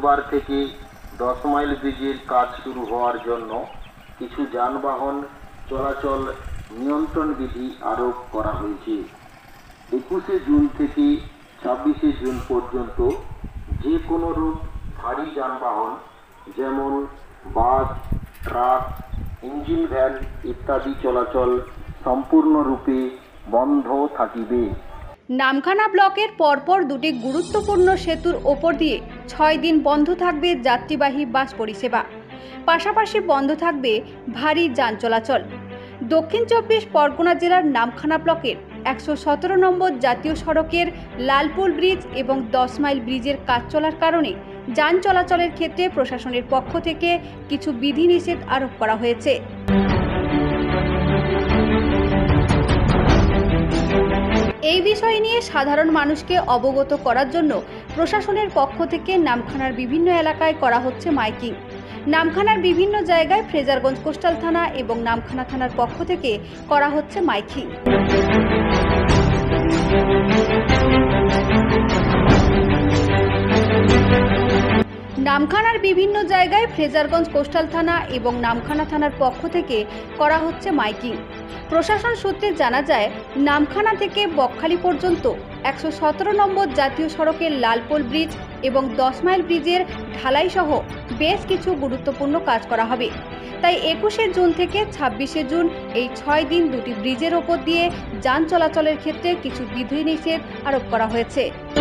বুধবার থেকে 10 মাইল ব্রিজের কাজ শুরু হওয়ার জন্য কিছু যানবাহন চলাচল নিয়ন্ত্রণ বিধি আরোপ করা হয়েছে। 21 জুন থেকে 26 জুন পর্যন্ত যে কোনো রূপ ভারী যানবাহন যেমন বাস, ট্রাক, ইঞ্জিন ভ্যান ইত্যাদি চলাচল সম্পূর্ণরূপে বন্ধ থাকিবে। নামখানা ব্লকের পরপর দুটি গুরুত্বপূর্ণ সেতুর ওপর দিয়ে 6 দিন বন্ধ থাকবে যাত্রীবাহী বাস পরিষেবা। পাশাপাশি বন্ধ থাকবে ভারী যান চলাচল। দক্ষিণ 24 পরগনা জেলার নামখানা ব্লকের 117 নম্বর জাতীয় সড়কের লালপুল ব্রিজ এবং 10 মাইল ব্রিজের কাজ চলার কারণে যান চলাচলের ক্ষেত্রে প্রশাসনের পক্ষ থেকে কিছু বিধিনিষেধ আরোপ করা হয়েছে। এই বিষয় নিয়ে সাধারণ মানুষকে অবগত করার জন্য প্রশাসনের পক্ষ থেকে নামখানার বিভিন্ন এলাকায় করা হচ্ছে মাইকিং। নামখানার বিভিন্ন জায়গায় ফ্রেজারগঞ্জ কোস্টাল থানা এবং নামখানা থানার পক্ষ থেকে করা হচ্ছে মাইকিং। নামখানার বিভিন্ন জায়গায় ফ্রেজারগঞ্জ কোস্টাল থানা এবং নামখানা থানার পক্ষ থেকে করা হচ্ছে মাইকিং। প্রশাসন সূত্রে জানা যায়, নামখানা থেকে বকখালি পর্যন্ত 117 নম্বর জাতীয় সড়কের লালপোল ব্রিজ এবং 10 মাইল ব্রিজের ঢালাই সহ বেশ কিছু গুরুত্বপূর্ণ কাজ করা হবে। তাই 21 জুন থেকে 26 জুন এই 6 দিন দুটি ব্রিজের ওপর দিয়ে যান চলাচলের ক্ষেত্রে কিছু বিধিনিষেধ আরোপ করা হয়েছে।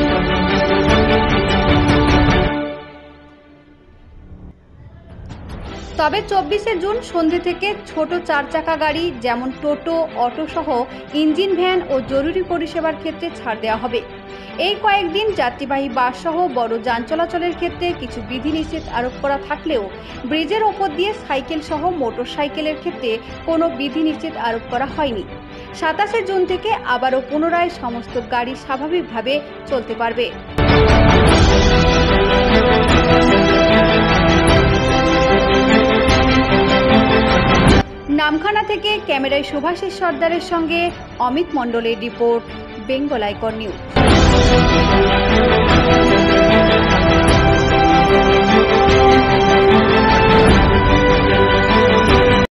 তবে 24 জুন সন্ধ্যে থেকে ছোট 4 চাকা গাড়ি যেমন টোটো, অটো সহ ইঞ্জিন ভ্যান ও জরুরি পরিষেবার ক্ষেত্রে ছাড় দেওয়া হবে। এই কয়েকদিন যাত্রীবাহী বাস সহ বড় যান চলাচলের ক্ষেত্রে কিছু বিধিনিষেধ আরোপ করা থাকলেও ব্রিজের ওপর দিয়ে সাইকেল সহ মোটর সাইকেলের ক্ষেত্রে কোনো বিধিনিষেধ আরোপ করা হয়নি। 27 জুন থেকে আবারও পুনরায় সমস্ত গাড়ি স্বাভাবিকভাবে চলতে পারবে। নামখানা থেকে ক্যামেরায় শুভাশিস সর্দারের সঙ্গে অমিত মণ্ডলের রিপোর্ট, বেঙ্গল আইকন নিউজ।